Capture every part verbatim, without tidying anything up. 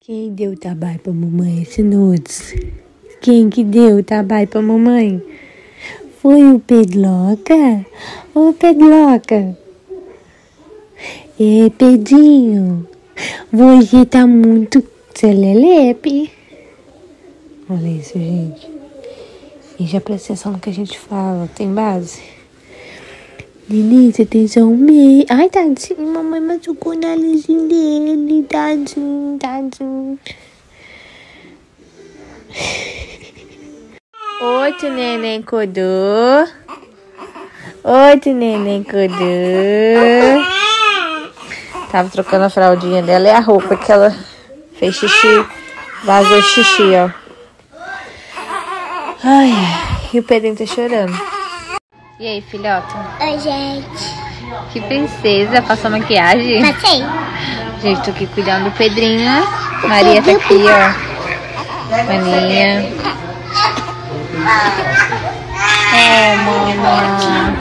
Quem deu o trabalho pra mamãe esse nudes? Quem que deu o trabalho pra mamãe? Foi o Pedroca? Ô, Pedroca! Ei, Pedrinho! Você tá muito celelepe. Olha isso, gente. E já presta atenção no que a gente fala. Tem base? Lili, você tem só um mês. Ai, tadinho, mamãe machucou o narizinho dele. Tadinho, tadinho. Oi, tu neném Codô. Oi, tu neném Codô. Tava trocando a fraldinha dela e a roupa que ela fez xixi. Vazou xixi, ó. Ai, e o Pedrinho tá chorando. E aí, filhota? Oi, gente. Que princesa, passou maquiagem? Passei. Gente, tô aqui cuidando do Pedrinho. Maria tá aqui, ó. Maninha. É, mamãe.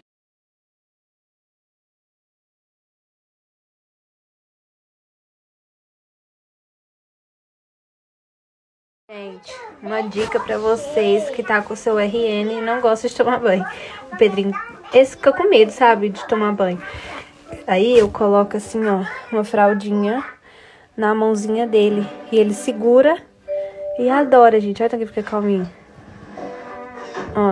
Gente, uma dica pra vocês que tá com o seu R N e não gosta de tomar banho. O Pedrinho, esse fica com medo, sabe, de tomar banho. Aí eu coloco assim, ó, uma fraldinha na mãozinha dele. E ele segura e adora, gente. Olha aqui, fica calminho. Ó.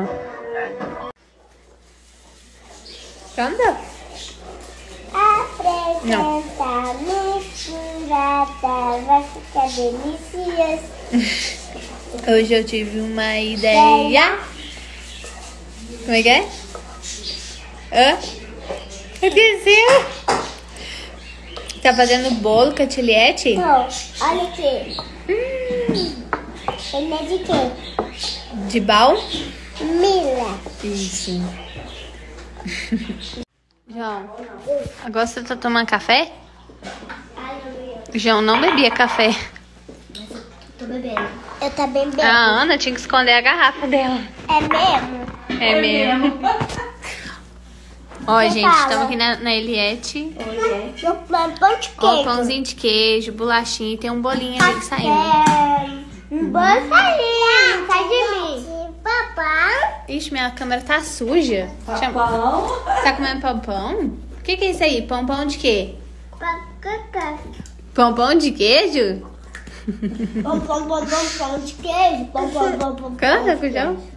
Anda. Apresenta misturada, vai ficar delicioso. Hoje eu tive uma ideia. Como é que é? Hã? Esqueceu? Tá fazendo bolo, Catiliette? Não, olha aqui. Hum, ele é de quê? De bal? Mila. Isso. João, agora você tá tomando café? João não bebia café. Tô bebendo. Eu também bebo. A Ana tinha que esconder a garrafa dela. É mesmo? É mesmo. Ó, Você gente, fala. estamos aqui na, na Eliette. Eu pão de Ó, queijo. pãozinho de queijo, bolachinha e tem um bolinho ali saindo. É, um bolo saindo. Sai de mim. Papai. Ixi, minha câmera tá suja. Chama... Tá comendo pão-pão? O que que é isso aí? Pão-pão de quê? Papai. Pão-pão de queijo? Pão, pão, pão, pão, pão de queijo. Pão, pão, pão, pão. Canta, Cujão.